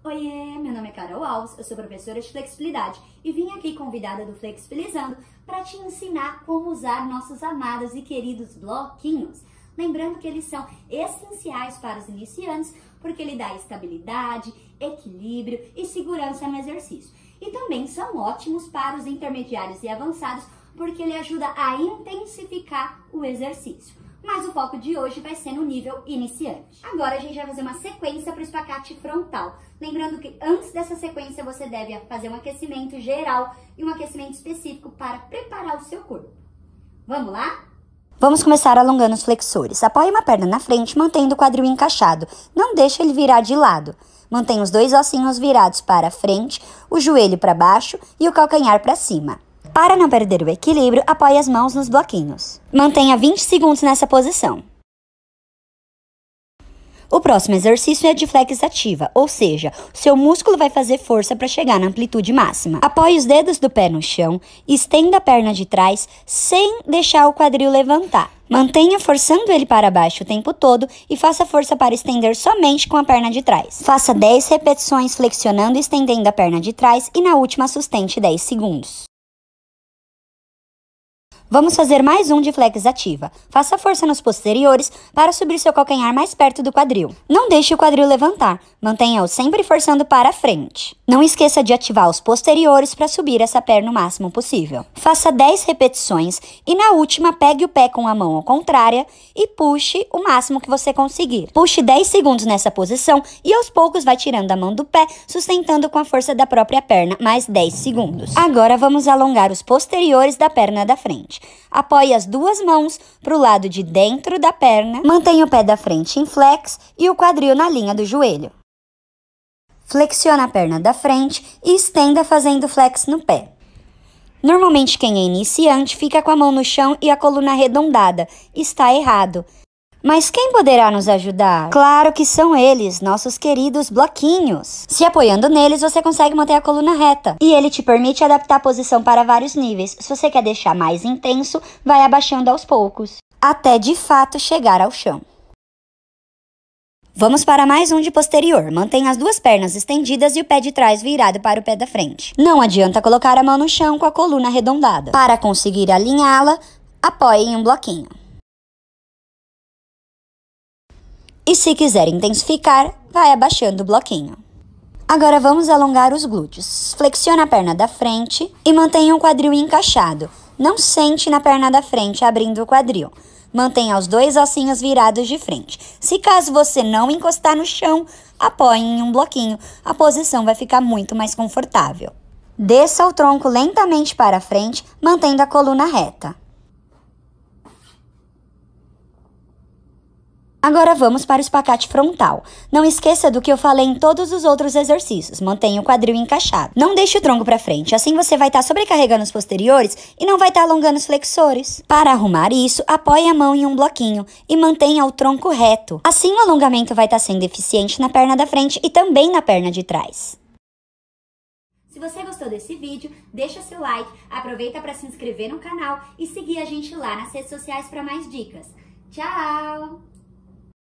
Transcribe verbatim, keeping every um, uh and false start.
Oiê, meu nome é Carol Alves, eu sou professora de flexibilidade e vim aqui convidada do Flexibilizando para te ensinar como usar nossos amados e queridos bloquinhos. Lembrando que eles são essenciais para os iniciantes porque ele dá estabilidade, equilíbrio e segurança no exercício. E também são ótimos para os intermediários e avançados porque ele ajuda a intensificar o exercício. Mas o foco de hoje vai ser no nível iniciante. Agora a gente vai fazer uma sequência para o espacate frontal. Lembrando que antes dessa sequência você deve fazer um aquecimento geral e um aquecimento específico para preparar o seu corpo. Vamos lá? Vamos começar alongando os flexores. Apoie uma perna na frente, mantendo o quadril encaixado. Não deixe ele virar de lado. Mantenha os dois ossinhos virados para frente, o joelho para baixo e o calcanhar para cima. Para não perder o equilíbrio, apoie as mãos nos bloquinhos. Mantenha vinte segundos nessa posição. O próximo exercício é de flex ativa, ou seja, o seu músculo vai fazer força para chegar na amplitude máxima. Apoie os dedos do pé no chão, estenda a perna de trás sem deixar o quadril levantar. Mantenha forçando ele para baixo o tempo todo e faça força para estender somente com a perna de trás. Faça dez repetições flexionando e estendendo a perna de trás e na última sustente dez segundos. Vamos fazer mais um de flex ativa. Faça força nos posteriores para subir seu calcanhar mais perto do quadril. Não deixe o quadril levantar, mantenha-o sempre forçando para a frente. Não esqueça de ativar os posteriores para subir essa perna o máximo possível. Faça dez repetições e na última pegue o pé com a mão ao contrária e puxe o máximo que você conseguir. Puxe dez segundos nessa posição e aos poucos vai tirando a mão do pé, sustentando com a força da própria perna, mais dez segundos. Agora vamos alongar os posteriores da perna da frente. Apoie as duas mãos para o lado de dentro da perna, mantenha o pé da frente em flex e o quadril na linha do joelho. Flexione a perna da frente e estenda fazendo flex no pé. Normalmente quem é iniciante fica com a mão no chão e a coluna arredondada. Está errado. Mas quem poderá nos ajudar? Claro que são eles, nossos queridos bloquinhos. Se apoiando neles, você consegue manter a coluna reta. E ele te permite adaptar a posição para vários níveis. Se você quer deixar mais intenso, vai abaixando aos poucos, até de fato chegar ao chão. Vamos para mais um de posterior. Mantenha as duas pernas estendidas e o pé de trás virado para o pé da frente. Não adianta colocar a mão no chão com a coluna arredondada. Para conseguir alinhá-la, apoie em um bloquinho. E se quiser intensificar, vai abaixando o bloquinho. Agora vamos alongar os glúteos. Flexione a perna da frente e mantenha o quadril encaixado. Não sente na perna da frente abrindo o quadril. Mantenha os dois ossinhos virados de frente. Se caso você não encostar no chão, apoie em um bloquinho. A posição vai ficar muito mais confortável. Desça o tronco lentamente para frente, mantendo a coluna reta. Agora vamos para o espacate frontal. Não esqueça do que eu falei em todos os outros exercícios. Mantenha o quadril encaixado. Não deixe o tronco para frente, assim você vai estar tá sobrecarregando os posteriores e não vai estar tá alongando os flexores. Para arrumar isso, apoie a mão em um bloquinho e mantenha o tronco reto. Assim o alongamento vai estar tá sendo eficiente na perna da frente e também na perna de trás. Se você gostou desse vídeo, deixa seu like, aproveita para se inscrever no canal e seguir a gente lá nas redes sociais para mais dicas. Tchau!